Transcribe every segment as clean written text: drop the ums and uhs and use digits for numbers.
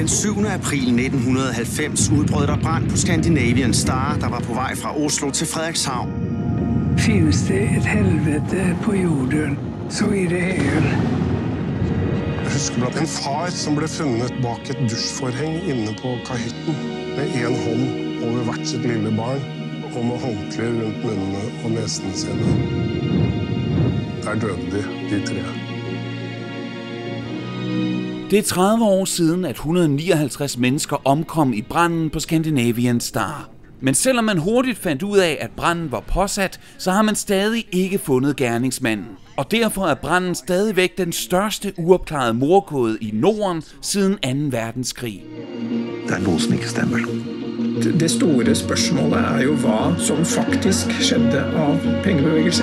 Den 7. april 1990 udbrød der brand på Scandinavian Star, der var på vej fra Oslo til Frederikshavn. Finns det et helvete på jorden, så er det her. Jeg husker at en far som blev fundet bak et dusjforhæng inde på kahytten med en hånd over hvert sitt lille barn og med håndklæder rundt munnene og næsene sine. Der døde de tre. Det er 30 år siden, at 159 mennesker omkom i branden på Scandinavian Star. Men selvom man hurtigt fandt ud af, at branden var påsat, så har man stadig ikke fundet gerningsmanden. Og derfor er branden stadigvæk den største uopklarede mordgåde i Norden siden 2. verdenskrig. Der er noget, som ikke stemmer. Det store spørgsmålet er jo, hvad som faktisk skjedde af pengebevægelser.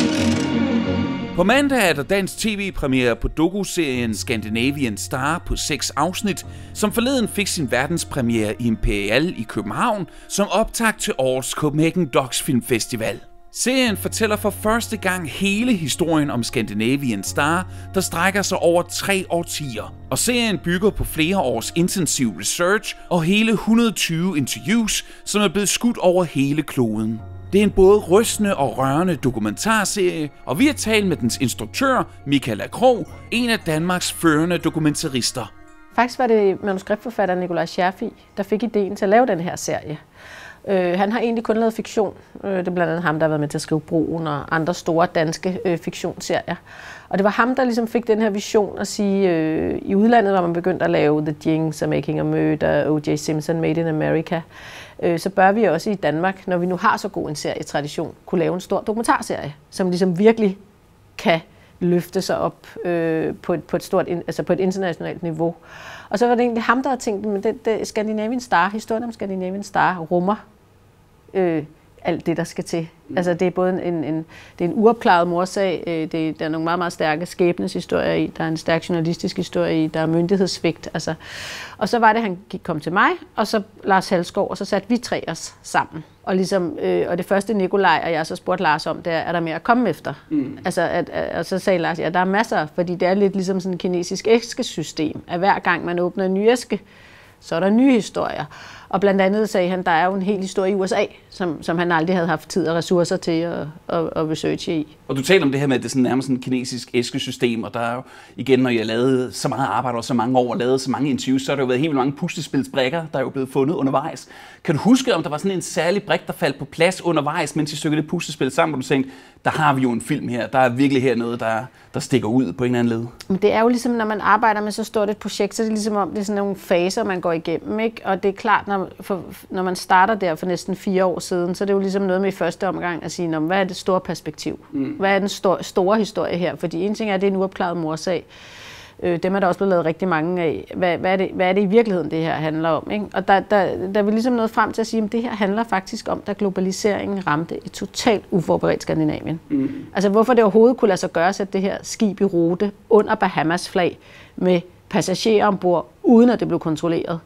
På mandag er der dansk tv-premiere på dokuserien Scandinavian Star på 6 afsnit, som forleden fik sin verdenspremiere i Imperial i København som optakt til årets Copenhagen Docs Film Festival. Serien fortæller for første gang hele historien om Scandinavian Star, der strækker sig over 3 årtier. Og serien bygger på flere års intensiv research og hele 120 interviews, som er blevet skudt over hele kloden. Det er en både rystende og rørende dokumentarserie, og vi har talt med dens instruktør, Michaela Krog, en af Danmarks førende dokumentarister. Faktisk var det manuskriptforfatter Nikolaj Scherfig, der fik ideen til at lave den her serie. Han har egentlig kun lavet fiktion. Det er blandt andet ham, der har været med til at skrive Broen og andre store danske fiktionsserier. Og det var ham, der ligesom fik den her vision at sige, i udlandet var man begyndt at lave The Jinx og Making a Murder, O.J. Simpson, Made in America. Så bør vi også i Danmark, når vi nu har så god en serietradition, kunne lave en stor dokumentarserie, som ligesom virkelig kan løfte sig op på et internationalt niveau. Og så var det egentlig ham, der havde tænkt, at Scandinavian Star, historien om Scandinavian Star, rummer alt det, der skal til. Altså det er både det er en uopklaret morsag, der er nogle meget, meget stærke skæbneshistorier i, der er en stærk journalistisk historie i, der er myndighedssvigt. Altså. Og så var det, han kom til mig, og så Lars Halskov, og så satte vi 3 os sammen. Og, ligesom, og det første Nikolaj og jeg så spurgte Lars om, det er der mere at komme efter? Og så sagde Lars, ja, der er masser, fordi det er lidt ligesom sådan et kinesisk æskesystem, at hver gang man åbner en ny æske, så er der nye historier. Og blandt andet sagde han, der er jo en hel historie i USA, som han aldrig havde haft tid og ressourcer til at researche i. Og du taler om det her med, at det er sådan nærmest sådan et kinesisk æskesystem, og der er jo igen, når jeg har lavet så meget arbejde og så mange år og lavet så mange interviews, så har der jo været helt mange puslespilsbrikker, der er jo blevet fundet undervejs. Kan du huske, om der var sådan en særlig brik, der faldt på plads undervejs, mens I stykkede det puslespil sammen, hvor du tænkte, der har vi jo en film her, der er virkelig her noget, der stikker ud på en eller anden led? Men det er jo ligesom, når man arbejder med så stort et projekt, så er det ligesom om, det er sådan nogle faser, man går igennem, ikke? Og det er klart, når man starter der for næsten 4 år siden, så er det jo ligesom noget med i første omgang at sige, hvad er det store perspektiv? Hvad er den store historie her? Fordi en ting er, at det er en uopklaret morsag. Dem er der også blevet lavet rigtig mange af. Hvad er det i virkeligheden, det her handler om? Ikke? Og der er vi ligesom nået frem til at sige, at det her handler faktisk om, da globaliseringen ramte et totalt uforberedt Skandinavien. Altså hvorfor det overhovedet kunne lade sig gøre at sætte det her skib i rute under Bahamas flag med passagerer ombord, uden at det blev kontrolleret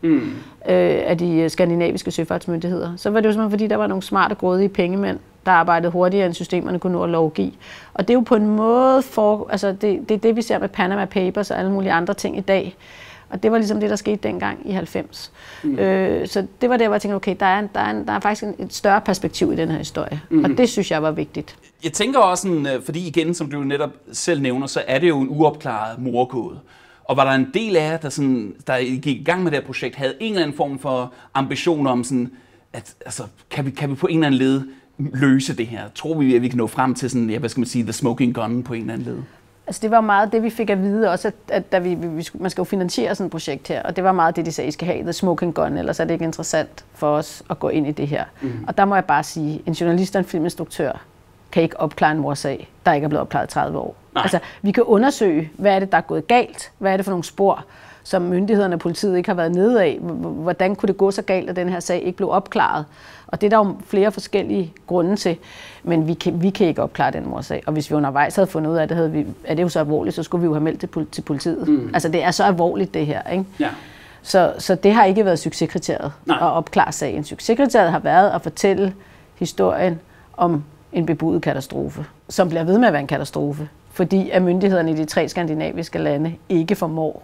af de skandinaviske søfartsmyndigheder. Så var det jo simpelthen, fordi der var nogle smarte, grådige pengemænd, der arbejdede hurtigere, end systemerne kunne nå at lovgive. Og det er jo på en måde det er det, vi ser med Panama Papers og alle mulige andre ting i dag. Og det var ligesom det, der skete dengang i 90. Så det var der, hvor jeg tænkte, okay, der er faktisk et større perspektiv i den her historie. Og det synes jeg var vigtigt. Jeg tænker også, sådan, fordi igen, som du netop selv nævner, så er det jo en uopklaret mordgåde. Og var der en del af jer, der gik i gang med det her projekt, havde en eller anden form for ambition om, sådan, at altså, kan vi på en eller anden led løse det her? Tror vi, at vi kan nå frem til sådan, ja, hvad skal man sige, the smoking gun på en eller anden led? Altså det var meget det, vi fik at vide også, at da man skal jo finansiere sådan et projekt her, og det var meget det, de sagde, I skal have the smoking gun, ellers er det ikke interessant for os at gå ind i det her. Og der må jeg bare sige, en journalist og en filminstruktør kan ikke opklare en morsag, der ikke er blevet opklaret i 30 år. Nej. Altså, vi kan undersøge, hvad er det, der er gået galt? Hvad er det for nogle spor, som myndighederne og politiet ikke har været nede af? Hvordan kunne det gå så galt, at den her sag ikke blev opklaret? Og det er der jo flere forskellige grunde til, men vi kan ikke opklare den morsag. Og hvis vi undervejs havde fundet ud af det, er det jo så alvorligt, så skulle vi jo have meldt det til politiet. Altså, det er så alvorligt, det her, ikke? Ja. Så det har ikke været succeskriteriet at opklare sagen. Succeskriteriet har været at fortælle historien om en bebudet katastrofe, som bliver ved med at være en katastrofe, fordi at myndighederne i de 3 skandinaviske lande ikke formår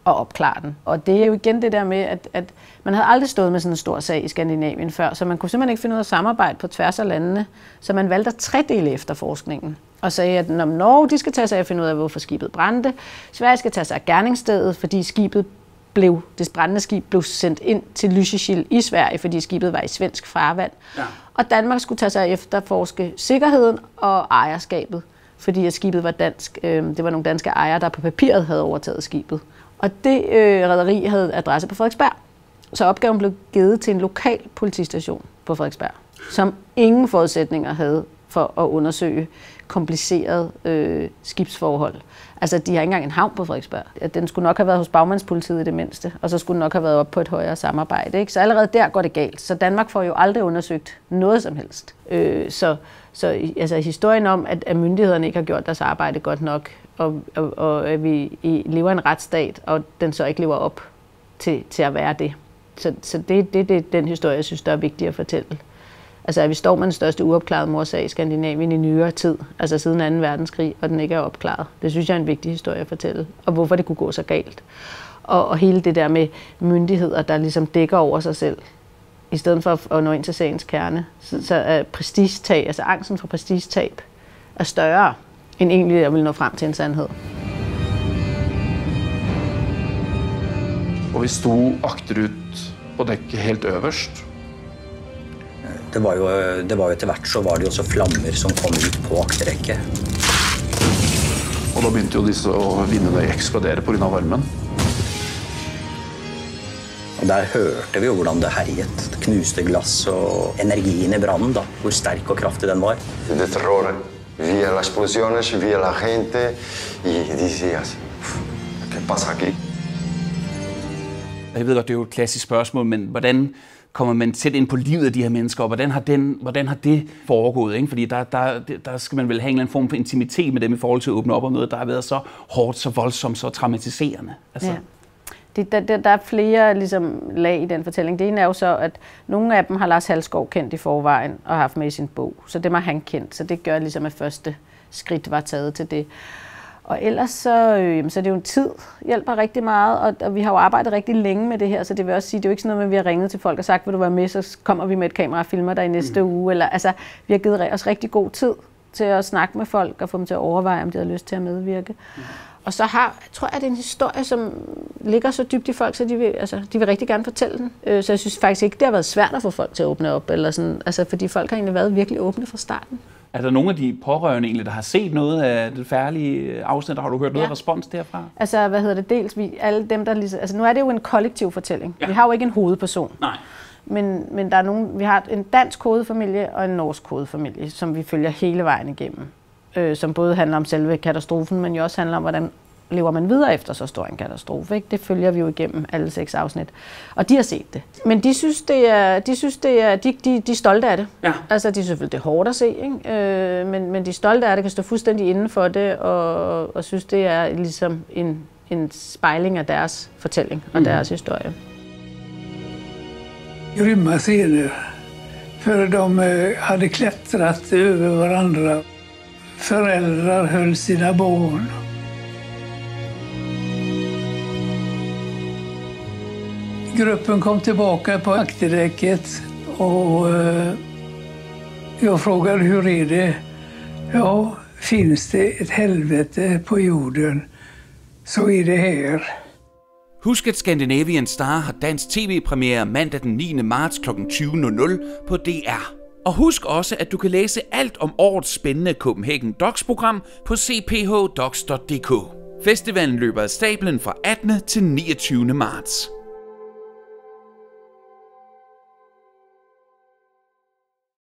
at opklare den. Og det er jo igen det der med, at man havde aldrig stået med sådan en stor sag i Skandinavien før, så man kunne simpelthen ikke finde ud af at samarbejde på tværs af landene, så man valgte at tredele efterforskningen og sagde, at når Norge de skal tage sig af at finde ud af, hvorfor skibet brændte, Sverige skal tage sig af gerningsstedet, fordi det brændende skib blev sendt ind til Lysekil i Sverige, fordi skibet var i svensk farvand. Ja. Og Danmark skulle tage sig af efterforske sikkerheden og ejerskabet, fordi at skibet var dansk. Det var nogle danske ejere, der på papiret havde overtaget skibet. Og det rederi havde adresse på Frederiksberg. Så opgaven blev givet til en lokal politistation på Frederiksberg, som ingen forudsætninger havde for at undersøge komplicerede skibsforhold. Altså, de har ikke engang en havn på Frederiksberg. Den skulle nok have været hos bagmandspolitiet i det mindste, og så skulle den nok have været op på et højere samarbejde. Ikke? Så allerede der går det galt. Så Danmark får jo aldrig undersøgt noget som helst. Så historien om, at myndighederne ikke har gjort deres arbejde godt nok, og at vi lever i en retsstat, og den så ikke lever op til at være det. Så det er den historie, jeg synes, der er vigtigt at fortælle. Altså, at vi står med den største uopklarede mordsag i Skandinavien i nyere tid, altså siden 2. verdenskrig, og den ikke er opklaret. Det synes jeg er en vigtig historie at fortælle, og hvorfor det kunne gå så galt. Og hele det der med myndigheder, der ligesom dækker over sig selv, i stedet for at nå ind til sagens kerne, så er prestigetab, altså angsten for prestigetab, er større end egentlig at ville nå frem til en sandhed. Og vi stod akterut på dekket helt øverst. Det var jo etter hvert så var det jo også flammer som kom ut på akterrekket. Og da begynte jo disse vindene å eksplodere på grunn av varmen. Og der hørte vi jo hvordan det herjet. Det knuste glass og energien i brannen, da, hvor sterk og kraftig den var. Det terror via las explosiones, via la gente, y decías, ¿qué pasa aquí? Jeg ved godt, det er jo et klassisk spørgsmål, men hvordan kommer man tæt ind på livet af de her mennesker, og hvordan har det foregået? Ikke? Fordi der skal man vel have en eller anden form for intimitet med dem i forhold til at åbne op om noget, der har været så hårdt, så voldsomt, så traumatiserende. Altså. Ja. Der er flere ligesom, lag i den fortælling. Det ene er jo så, at nogle af dem har Lars Halskov kendt i forvejen og haft med i sin bog, så det har han kendt. Så det gør ligesom, at første skridt var taget til det. Og ellers så er det jo en tid, hjælper rigtig meget, og vi har jo arbejdet rigtig længe med det her, så det vil også sige, det er jo ikke sådan noget med, at vi har ringet til folk og sagt, vil du være med, så kommer vi med et kamera og filmer dig i næste uge. Eller, altså, vi har givet os rigtig god tid til at snakke med folk og få dem til at overveje, om de har lyst til at medvirke. Og så tror jeg, det er en historie, som ligger så dybt i folk, så de vil rigtig gerne fortælle den. Så jeg synes faktisk ikke, det har været svært at få folk til at åbne op, eller sådan, altså, fordi folk har egentlig været virkelig åbne fra starten. Er der nogle af de pårørende egentlig, der har set noget af det færdige afsnit, og har du hørt noget respons derfra? Altså, dels alle dem, der ligesom... Altså, nu er det jo en kollektiv fortælling. Ja. Vi har jo ikke en hovedperson. Nej. Men der er nogen... Vi har en dansk hovedfamilie og en norsk hovedfamilie, som vi følger hele vejen igennem. Som både handler om selve katastrofen, men jo også handler om, hvordan lever man videre efter så stor en katastrofe. Ikke? Det følger vi jo igennem alle 6 afsnit. Og de har set det. Men de synes, de er stolte af det. Ja. Altså, de synes selvfølgelig, det er hårdt at se, ikke? Men de er stolte af det, kan stå fuldstændig inden for det, og synes, det er ligesom en spejling af deres fortælling og deres historie. Grymma scener, för de hade klättrat över varandra. Föräldrar höll sina barn. Gruppen kom tillbaka på akterdäcket och jag frågade hur är det? Ja, finns det ett helvete på jorden så är det här. Husk, at Scandinavian Star har dansk tv-premiere mandag den 9. marts kl. 20.00 på DR. Og husk også, at du kan læse alt om årets spændende Copenhagen Docs-program på cphdocs.dk. Festivalen løber af stablen fra 18. til 29. marts.